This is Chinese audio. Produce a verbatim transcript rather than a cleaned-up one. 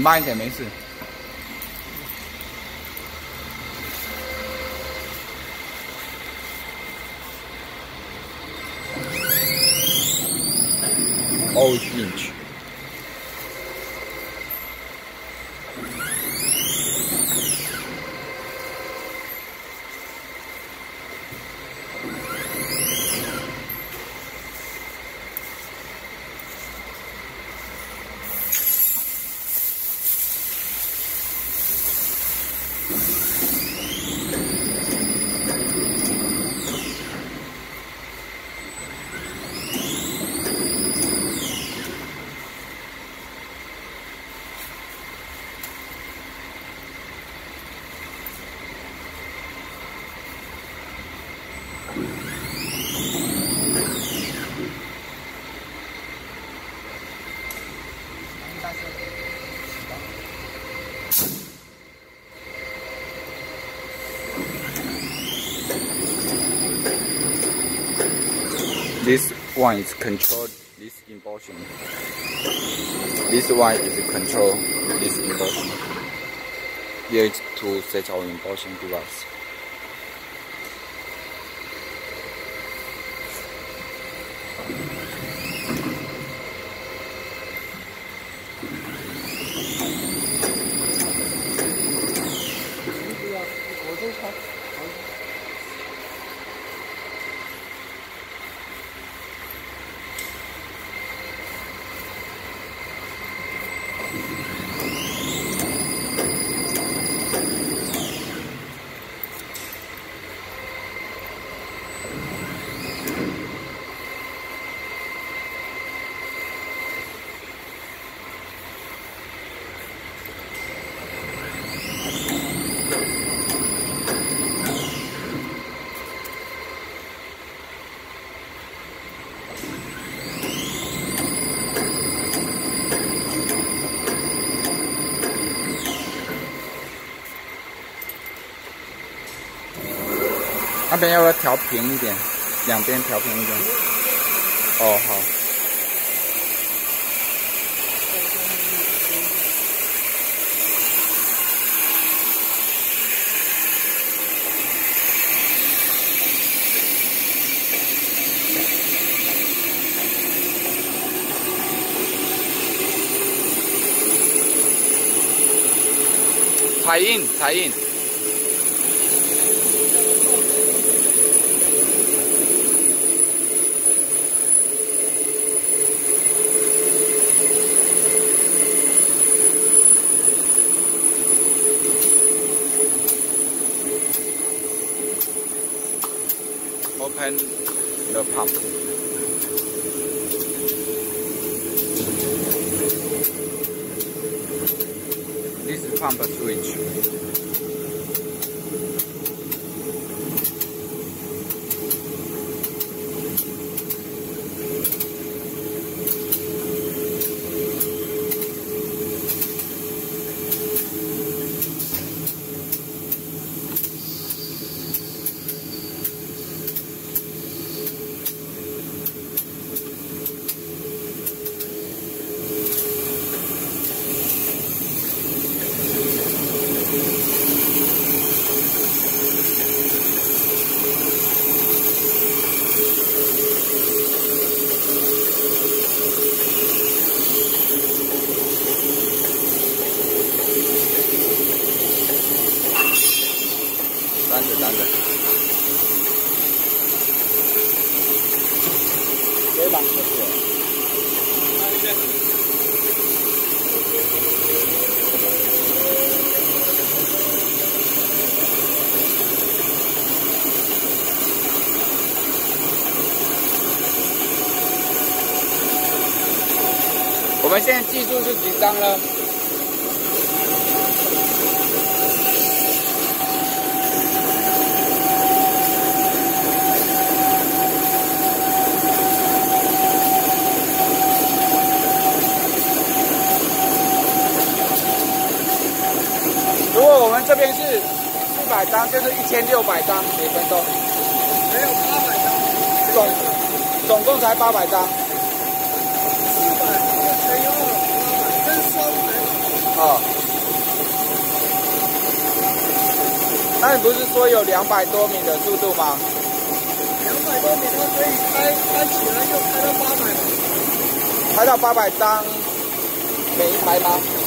慢一点，没事。All inch. This one is control this embossing. This one is control this embossing. Here is to set our embossing device. .那边要不要调平一点？两边调平一点。哦，好。彩印，彩印。 Open the pump. This is pump switch.单子单子，可以吧？谢谢。我们现在技术是几张呢？ 如果我们这边是四百张，就是一千六百张每分钟。没有八百张，总总共才八百张。四百乘以二，八百，跟双才。哦。 哦。那你不是说有两百多米的速度吗？ 两百多米，它可以开开起来就开到八百了。 开到八百张每一台吗？